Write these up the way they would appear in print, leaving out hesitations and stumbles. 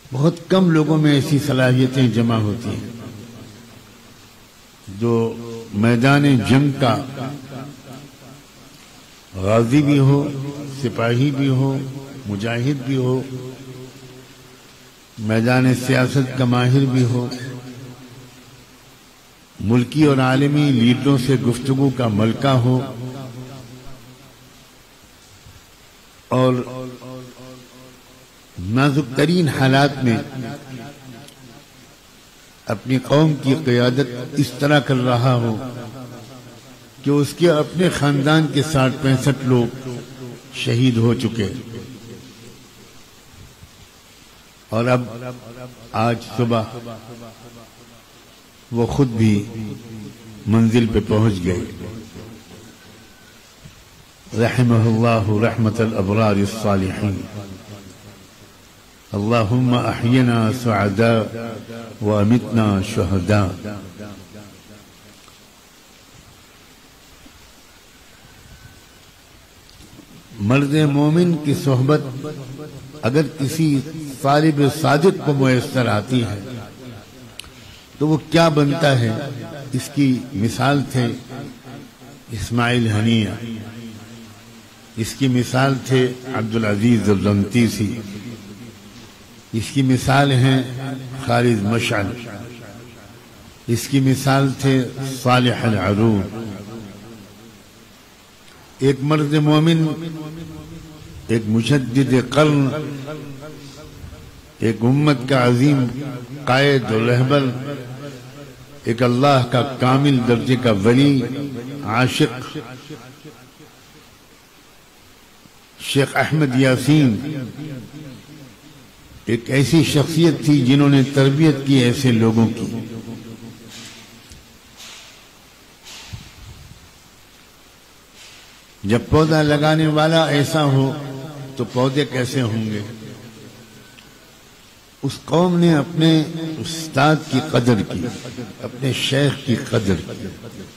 بہت کم لوگوں میں ایسی صلاحیتیں جمع ہوتی ہیں جو میدان جنگ کا غازی بھی ہو، سپاہی بھی ہو، مجاہد بھی ہو، میدان سیاست کا ماہر بھی ہو، ملکی اور عالمی لیڈروں سے گفتگو کا ملکہ ہو، اور نازک ترین حالات میں اپنی قوم کی قیادت اس طرح کر رہا ہو کہ اس کے اپنے خاندان کے 60-65 لوگ شہید ہو چکے، اور اب آج صبح وہ خود بھی منزل پہ پہنچ گئے۔ رحمہ اللہ رحمت الابرار الصالحین، اللہم احینا سعداء وامتنا شہداء۔ مرد مومن کی صحبت اگر کسی طالب صادق کو میسر آتی ہے تو وہ کیا بنتا ہے، اس کی مثال تھے اسماعیل ہنیہ، اس کی مثال تھے عبدالعزیز الرنتیسی، اس کی مثال ہیں خالد مشعل، اس کی مثال تھے صالح العروب۔ ایک مرد مومن، ایک مجدد قرن، ایک امت کا عظیم قائد و رہبر، ایک اللہ کا کامل درجے کا ولی عاشق، شیخ احمد یاسین ایک ایسی شخصیت تھی جنہوں نے تربیت کی ایسے لوگوں کی۔ جب پودا لگانے والا ایسا ہو تو پودے کیسے ہوں گے؟ اس قوم نے اپنے استاد کی قدر کی، اپنے شیخ کی قدر کی۔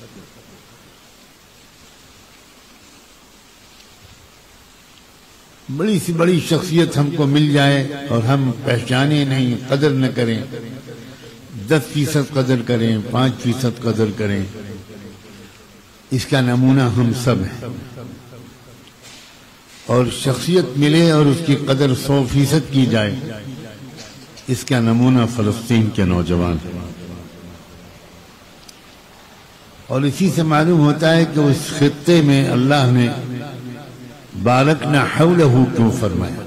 بڑی سی بڑی شخصیت ہم کو مل جائے اور ہم پہچانے نہیں، قدر نہ کریں، 10% قدر کریں، 5% قدر کریں، اس کا نمونہ ہم سب ہیں۔ اور شخصیت ملے اور اس کی قدر 100% کی جائے، اس کا نمونہ فلسطین کے نوجوان ہیں۔ اور اسی سے معلوم ہوتا ہے کہ اس خطے میں اللہ نے بارکنا حولہ کیوں فرمایا۔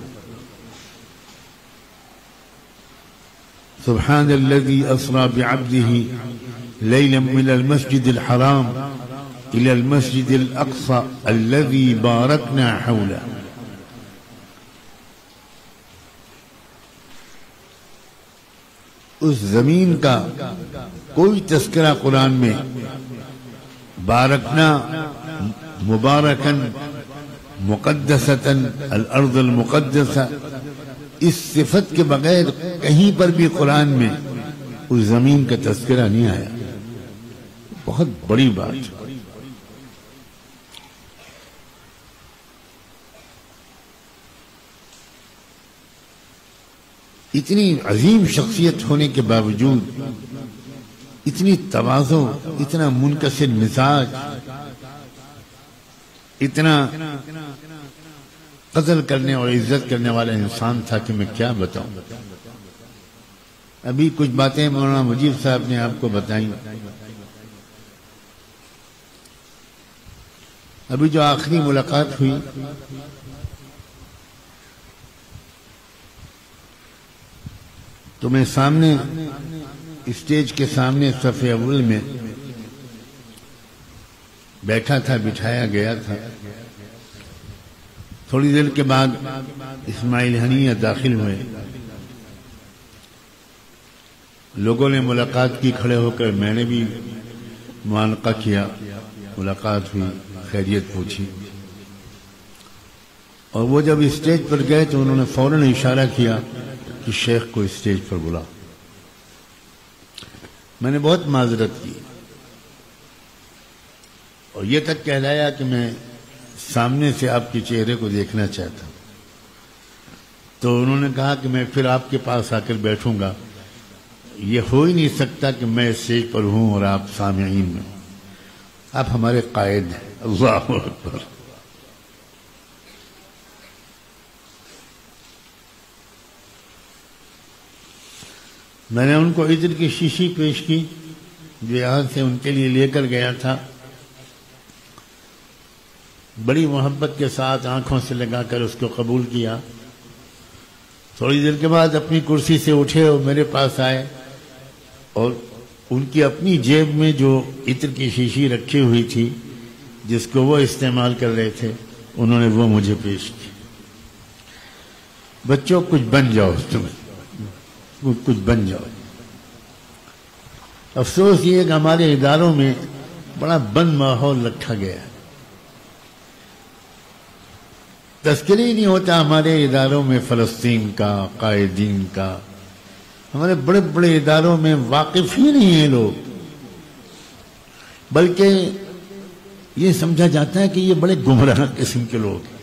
سبحان الذي اسرى بعبده ليلا من المسجد الحرام الى المسجد الاقصى الذي باركنا حوله۔ اس زمین کا کوئی تذکرہ قرآن میں بارکنا مبارکن مقدستن الارض المقدسہ اس صفت کے بغیر کہیں پر بھی قرآن میں اس زمین کا تذکرہ نہیں آیا۔ بہت بڑی بات۔ اتنی عظیم شخصیت ہونے کے باوجود اتنی تواضع، اتنا منکسر مزاج، اتنا قدر کرنے اور عزت کرنے والا انسان تھا کہ میں کیا بتاؤں۔ ابھی کچھ باتیں مولانا مجیب صاحب نے آپ کو بتائیں۔ ابھی جو آخری ملاقات ہوئی تو میں سامنے اسٹیج کے سامنے صف اول میں بیٹھا تھا، بٹھایا گیا تھا۔ تھوڑی دیر کے بعد اسماعیل ہنیہ داخل ہوئے، لوگوں نے ملاقات کی کھڑے ہو کر، میں نے بھی معانقہ کیا، ملاقات ہوئی، خیریت پوچھی، اور وہ جب اسٹیج پر گئے تو انہوں نے فوراً اشارہ کیا کہ شیخ کو اسٹیج پر بلا۔ میں نے بہت معذرت کی اور یہ تک کہلایا کہ میں سامنے سے آپ کے چہرے کو دیکھنا چاہتا ہوں۔ تو انہوں نے کہا کہ میں پھر آپ کے پاس آ کر بیٹھوں گا، یہ ہو ہی نہیں سکتا کہ میں اسٹیج پر ہوں اور آپ سامعین میں، آپ ہمارے قائد ہیں۔ اللہ اکبر۔ میں نے ان کو عطر کی شیشی پیش کی جو یہاں سے ان کے لیے لے کر گیا تھا، بڑی محبت کے ساتھ آنکھوں سے لگا کر اس کو قبول کیا۔ تھوڑی دیر کے بعد اپنی کرسی سے اٹھے اور میرے پاس آئے، اور ان کی اپنی جیب میں جو عطر کی شیشی رکھی ہوئی تھی جس کو وہ استعمال کر رہے تھے، انہوں نے وہ مجھے پیش کی۔ بچوں کچھ بن جاؤ، تمہیں کچھ بن جاؤ۔ افسوس یہ کہ ہمارے اداروں میں بڑا بند ماحول رکھا گیا ہے، تذکرہ ہی نہیں ہوتا ہمارے اداروں میں فلسطین کا، قائدین کا۔ ہمارے بڑے بڑے اداروں میں واقف ہی نہیں ہیں لوگ، بلکہ یہ سمجھا جاتا ہے کہ یہ بڑے گمراہ قسم کے لوگ ہیں۔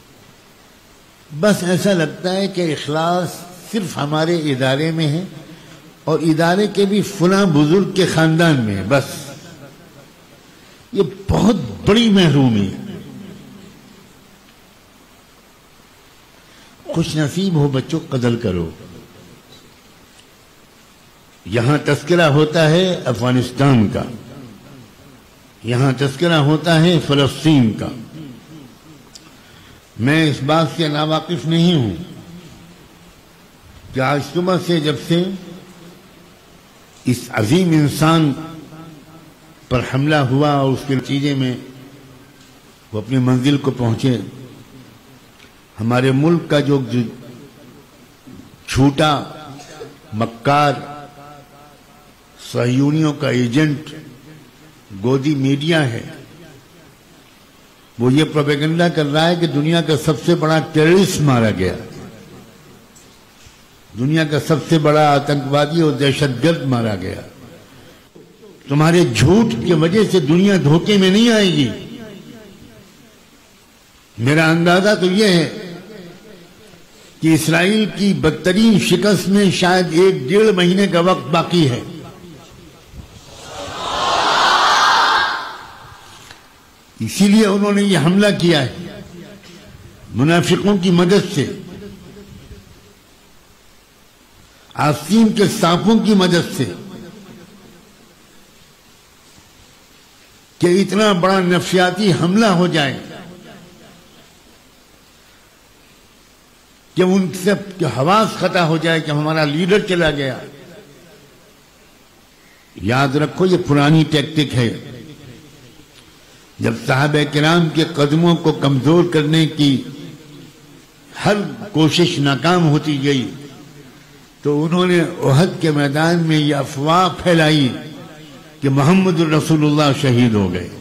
بس ایسا لگتا ہے کہ اخلاص صرف ہمارے ادارے میں ہے اور ادارے کے بھی فلاں بزرگ کے خاندان میں ہے، بس۔ یہ بہت بڑی محرومی ہے۔ خوش نصیب ہو بچوں، قدر کرو۔ یہاں تذکرہ ہوتا ہے افغانستان کا، یہاں تذکرہ ہوتا ہے فلسطین کا۔ میں اس بات سے ناواقف نہیں ہوں کہ آج صبح سے جب سے اس عظیم انسان پر حملہ ہوا اور اس کے نتیجے میں وہ اپنی منزل کو پہنچے، ہمارے ملک کا جو جھوٹا مکار صہیونیوں کا ایجنٹ گودی میڈیا ہے، وہ یہ پروپیگنڈا کر رہا ہے کہ دنیا کا سب سے بڑا ٹیررسٹ مارا گیا، دنیا کا سب سے بڑا آتنکوادی اور دہشت گرد مارا گیا۔ تمہارے جھوٹ کی وجہ سے دنیا دھوکے میں نہیں آئے گی۔ میرا اندازہ تو یہ ہے کہ اسرائیل کی بدترین شکست میں شاید 1-1.5 مہینے کا وقت باقی ہے۔ اسی لیے انہوں نے یہ حملہ کیا ہے منافقوں کی مدد سے، آستین کے سانپوں کی مدد سے، کہ اتنا بڑا نفسیاتی حملہ ہو جائے کہ ان سب حواس خطا ہو جائے کہ ہمارا لیڈر چلا گیا۔ یاد رکھو یہ پرانی ٹیکٹک ہے۔ جب صحابہ کرام کے قدموں کو کمزور کرنے کی ہر کوشش ناکام ہوتی گئی تو انہوں نے احد کے میدان میں یہ افواہ پھیلائی کہ محمد رسول اللہ شہید ہو گئے،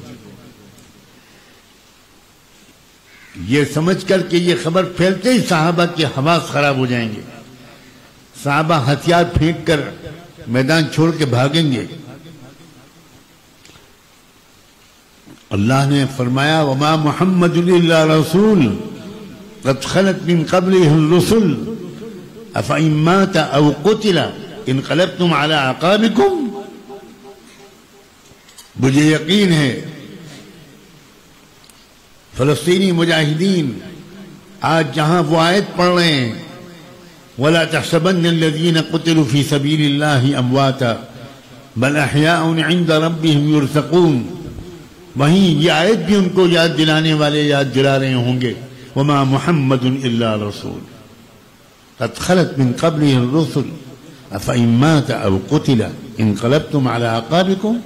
یہ سمجھ کر کہ یہ خبر پھیلتے ہی صحابہ کے حواس خراب ہو جائیں گے، صحابہ ہتھیار پھینک کر میدان چھوڑ کے بھاگیں گے۔ اللہ نے فرمایا وما محمد الا رسول قد خلت من قبله الرسل افإن مات او قتل انقلبتم على اعقابكم۔ مجھے یقین ہے فلسطینی مجاہدین آج جہاں وہ آیت پڑھ رہے ہیں وَلَا تَحْسَبَنَّ الَّذِينَ قُتِلُوا فِي سَبِيلِ اللَّهِ أَمْوَاتًا بَلْ أَحْيَاءٌ عِندَ رَبِّهِمْ يُرْزَقُونَ، وہیں یہ آیت بھی ان کو یاد دلانے والے یاد دلا رہے ہوں گے وَمَا مُحَمَّدٌ إِلَّا رَسُولٌ قَدْ خَلَتْ مِن قَبْلِهِ الرُّسُلُ أَفَإِن مَاتَ أَوْ قُتِلَ انقلبتم على أعقابكم۔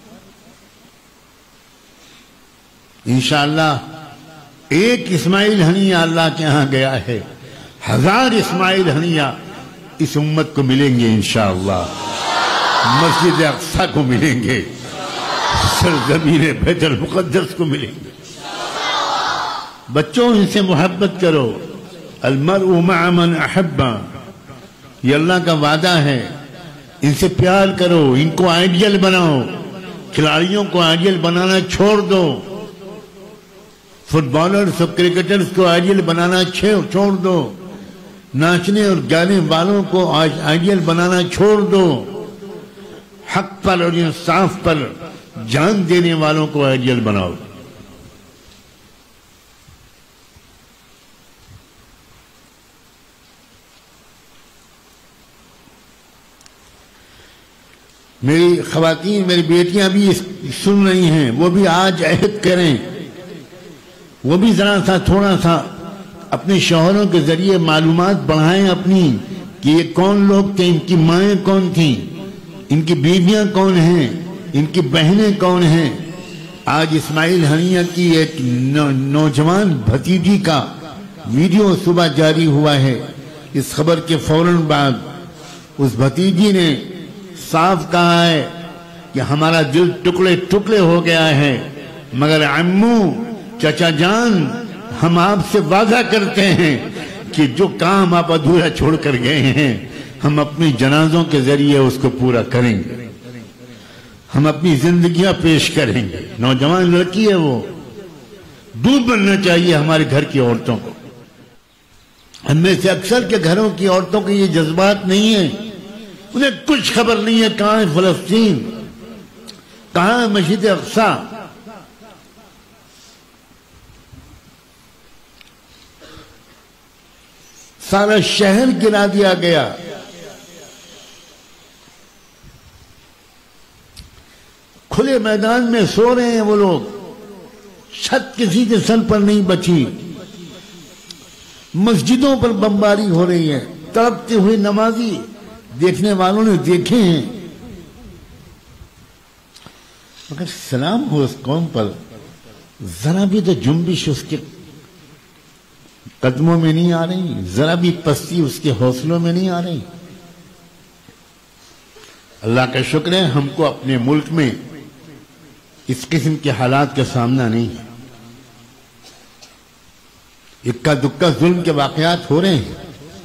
انشاءاللہ ایک اسماعیل ہنیہ اللہ کے ہاں گیا ہے، 1000 اسماعیل ہنیہ اس امت کو ملیں گے انشاءاللہ، مسجد اقصی کو ملیں گے، سرزمین بیت المقدس کو ملیں گے۔ بچوں ان سے محبت کرو، المرء مع من احب، یہ اللہ کا وعدہ ہے، ان سے پیار کرو، ان کو آئیڈیل بناؤ، کھلاڑیوں کو آئیڈیل بنانا چھوڑ دو، فٹ بالرز اور کرکٹرز کو آئیڈیل بنانا چھوڑ دو، ناچنے اور گانے والوں کو آج آئیڈیل بنانا چھوڑ دو، حق پر اور انصاف پر جان دینے والوں کو آئیڈیل بناؤ۔ میری خواتین، میری بیٹیاں بھی سن رہی ہیں، وہ بھی آج عہد کریں، وہ بھی ذرا سا تھوڑا سا اپنے شوہروں کے ذریعے معلومات بڑھائیں اپنی، کہ یہ کون لوگ تھے، ان کی مائیں کون تھیں، ان کی بیویاں کون ہیں، ان کی بہنیں کون ہیں۔ آج اسماعیل ہنیہ کی ایک نوجوان بھتیجی کا ویڈیو صبح جاری ہوا ہے۔ اس خبر کے فوراً بعد اس بھتیجی نے صاف کہا ہے کہ ہمارا دل ٹکڑے ٹکڑے ہو گیا ہے، مگر عمو، چچا جان، ہم آپ سے وعدہ کرتے ہیں کہ جو کام آپ ادھورا چھوڑ کر گئے ہیں ہم اپنی جنازوں کے ذریعے اس کو پورا کریں گے، ہم اپنی زندگیاں پیش کریں گے۔ نوجوان لڑکی ہے، وہ دودھ بننا چاہیے ہمارے گھر کی عورتوں کو۔ ہم میں سے اکثر کے گھروں کی عورتوں کے یہ جذبات نہیں ہیں، انہیں کچھ خبر نہیں ہے کہاں ہے فلسطین، کہاں ہے مسجد اقصی۔ سارا شہر گرا دیا گیا، کھلے میدان میں سو رہے ہیں وہ لوگ، چھت کسی کے سر پر نہیں بچی، مسجدوں پر بمباری ہو رہی ہے، تڑپتے ہوئے نمازی دیکھنے والوں نے دیکھے ہیں۔ مگر سلام ہو اس قوم پر، ذرا بھی تو جنبش اس کے قدموں میں نہیں آ رہی، ذرا بھی پستی اس کے حوصلوں میں نہیں آ رہی۔ اللہ کا شکر ہے ہم کو اپنے ملک میں اس قسم کے حالات کا سامنا نہیں ہے۔ اکا دکا ظلم کے واقعات ہو رہے ہیں،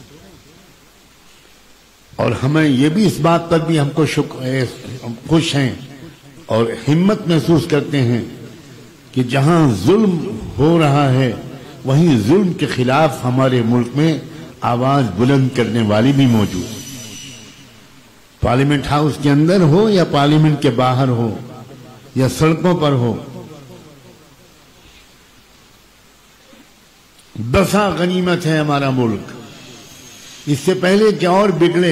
اور ہمیں یہ بھی اس بات پر بھی ہم کو خوش ہیں اور ہمت محسوس کرتے ہیں کہ جہاں ظلم ہو رہا ہے وہیں ظلم کے خلاف ہمارے ملک میں آواز بلند کرنے والی بھی موجود ہے۔ پارلیمنٹ ہاؤس کے اندر ہو یا پارلیمنٹ کے باہر ہو یا سڑکوں پر ہو، بسا غنیمت ہے ہمارا ملک۔ اس سے پہلے کہ اور بگڑے،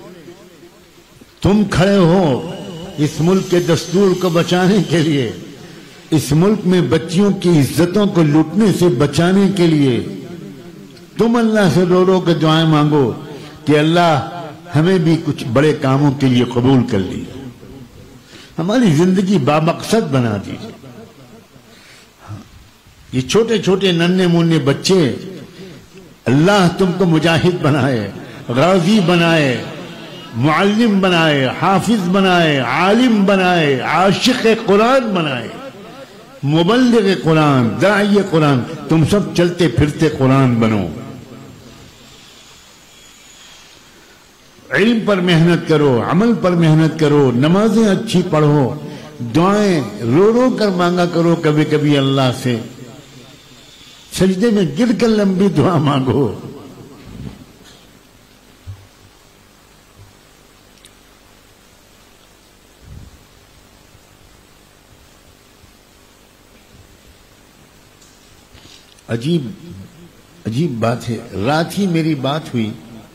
تم کھڑے ہو اس ملک کے دستور کو بچانے کے لیے، اس ملک میں بچیوں کی عزتوں کو لوٹنے سے بچانے کے لیے۔ تم اللہ سے رو رو کے دعائیں مانگو کہ اللہ ہمیں بھی کچھ بڑے کاموں کے لیے قبول کر لیجیے، ہماری زندگی بامقصد بنا دیجیے۔ یہ چھوٹے چھوٹے ننھے منھے بچے، اللہ تم کو مجاہد بنائے، غازی بنائے، معلم بنائے، حافظ بنائے، عالم بنائے، عاشق قرآن بنائے، مبلغ قرآن، داعی قرآن۔ تم سب چلتے پھرتے قرآن بنو، علم پر محنت کرو، عمل پر محنت کرو، نمازیں اچھی پڑھو، دعائیں رو رو کر مانگا کرو، کبھی کبھی اللہ سے سجدے میں گر کر لمبی دعا مانگو۔ عجیب بات ہے، رات ہی میری بات ہوئی،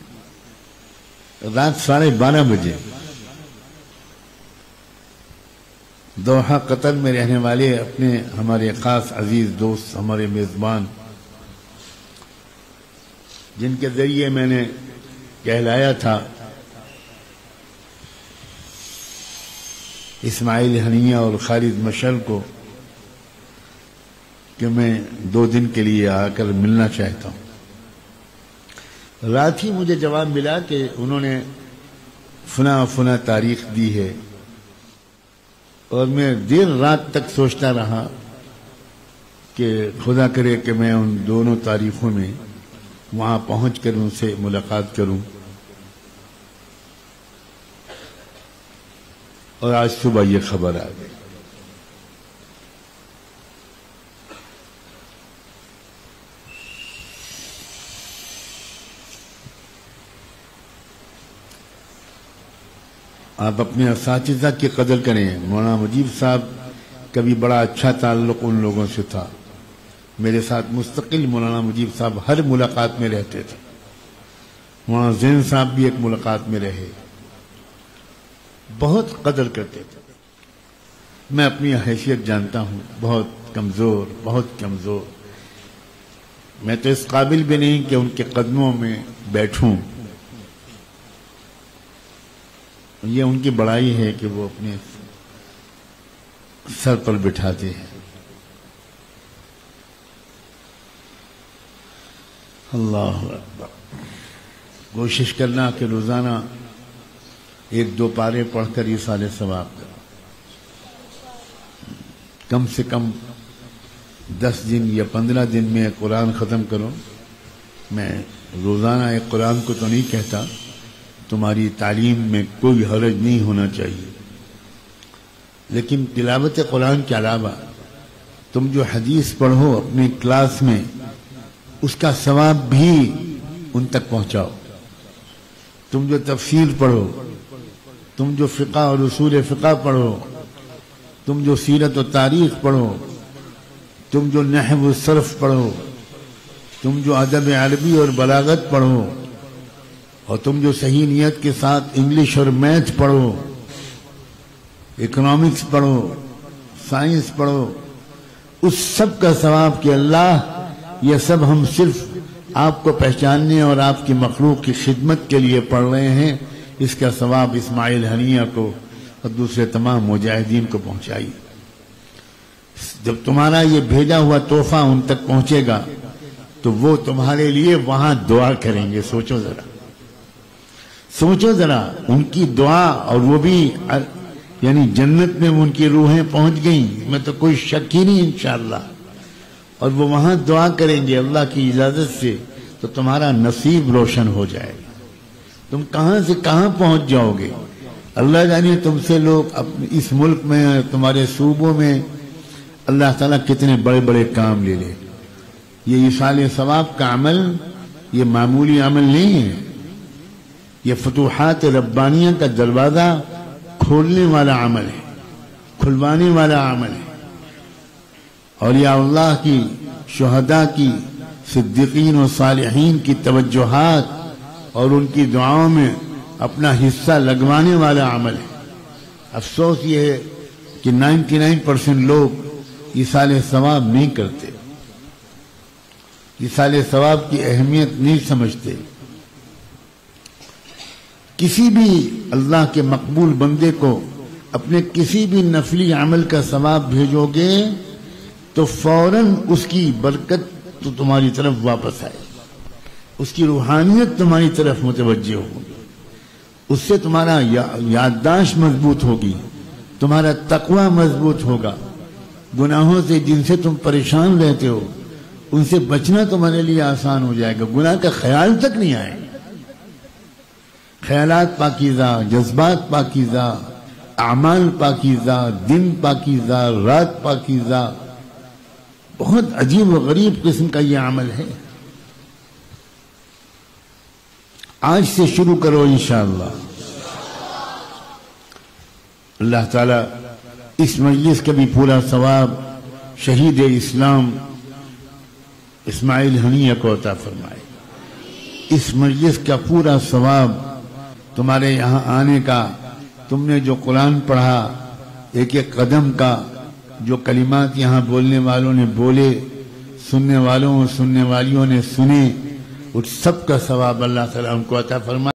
رات 12:30 بجے دوحہ قطر میں رہنے والے ہمارے خاص عزیز دوست، ہمارے میزبان، جن کے ذریعے میں نے کہلایا تھا اسماعیل ہنیہ اور خالد مشعل کو کہ میں 2 دن کے لیے آ کر ملنا چاہتا ہوں۔ رات ہی مجھے جواب ملا کہ انہوں نے فنا تاریخ دی ہے، اور میں دیر رات تک سوچتا رہا کہ خدا کرے کہ میں ان دونوں تاریخوں میں وہاں پہنچ کر ان سے ملاقات کروں، اور آج صبح یہ خبر آ گئی۔ آپ اپنے اساتذہ کی قدر کریں. مولانا مجیب صاحب کا بھی بڑا اچھا تعلق ان لوگوں سے تھا. میرے ساتھ مستقل مولانا مجیب صاحب ہر ملاقات میں رہتے تھے. مولانا زین صاحب بھی ایک ملاقات میں رہے. بہت قدر کرتے تھے. میں اپنی حیثیت جانتا ہوں، بہت کمزور. میں تو اس قابل بھی نہیں کہ ان کے قدموں میں بیٹھوں. یہ ان کی بڑائی ہے کہ وہ اپنے سر پر بٹھاتے ہیں. اللہ اکبر. کوشش کرنا کہ روزانہ 1-2 پارے پڑھ کر ایصال ثواب کرو. کم سے کم 10 دن یا 15 دن میں قرآن ختم کرو. میں روزانہ ایک قرآن کو تو نہیں کہتا، تمہاری تعلیم میں کوئی حرج نہیں ہونا چاہیے، لیکن تلاوت قرآن کے علاوہ تم جو حدیث پڑھو اپنی کلاس میں، اس کا ثواب بھی ان تک پہنچاؤ. تم جو تفسیر پڑھو، تم جو فقہ اور اصول فقہ پڑھو، تم جو سیرت و تاریخ پڑھو، تم جو نحو و صرف پڑھو، تم جو ادب عربی اور بلاغت پڑھو، اور تم جو صحیح نیت کے ساتھ انگلش اور میتھ پڑھو، اکنامکس پڑھو، سائنس پڑھو، اس سب کا ثواب کہ اللہ یہ سب ہم صرف آپ کو پہچاننے اور آپ کی مخلوق کی خدمت کے لیے پڑھ رہے ہیں، اس کا ثواب اسماعیل ہنیہ کو اور دوسرے تمام مجاہدین کو پہنچائی. جب تمہارا یہ بھیجا ہوا تحفہ ان تک پہنچے گا تو وہ تمہارے لیے وہاں دعا کریں گے. سوچو ذرا ان کی دعا، اور وہ بھی یعنی جنت میں ان کی روحیں پہنچ گئیں، میں تو کوئی شک ہی نہیں انشاءاللہ. اور وہ وہاں دعا کریں گے اللہ کی اجازت سے، تو تمہارا نصیب روشن ہو جائے گا. تم کہاں سے کہاں پہنچ جاؤ گے. اللہ جانے تم سے لوگ اس ملک میں، تمہارے صوبوں میں اللہ تعالیٰ کتنے بڑے بڑے کام لے لے. یہ ایصال ثواب کا عمل یہ معمولی عمل نہیں ہے. یہ فتوحات ربانیہ کا دروازہ کھولنے والا عمل ہے، کھلوانے والا عمل ہے. اولیاء اللہ کی، شہداء کی، صدیقین و صالحین کی توجہات اور ان کی دعاؤں میں اپنا حصہ لگوانے والا عمل ہے. افسوس یہ ہے کہ 99% لوگ ایصال ثواب نہیں کرتے، ایصال ثواب کی اہمیت نہیں سمجھتے. کسی بھی اللہ کے مقبول بندے کو اپنے کسی بھی نفلی عمل کا ثواب بھیجو گے تو فوراً اس کی برکت تو تمہاری طرف واپس آئے، اس کی روحانیت تمہاری طرف متوجہ ہوگی، اس سے تمہارا یادداشت مضبوط ہوگی، تمہارا تقوی مضبوط ہوگا. گناہوں سے جن سے تم پریشان رہتے ہو ان سے بچنا تمہارے لیے آسان ہو جائے گا. گناہ کا خیال تک نہیں آئے. خیالات پاکیزہ، جذبات پاکیزہ، اعمال پاکیزہ، دن پاکیزہ، رات پاکیزہ. بہت عجیب و غریب قسم کا یہ عمل ہے. آج سے شروع کرو انشاءاللہ. اللہ تعالی اس مجلس کا بھی پورا ثواب شہید اسلام اسماعیل ہنیہ کو عطا فرمائے. اس مجلس کا پورا ثواب تمہارے یہاں آنے کا، تم نے جو قرآن پڑھا، ایک ایک قدم کا، جو کلمات یہاں بولنے والوں نے بولے، سننے والوں اور سننے والیوں نے سنے، اس سب کا ثواب اللہ تعالیٰ ہم کو عطا فرمائے.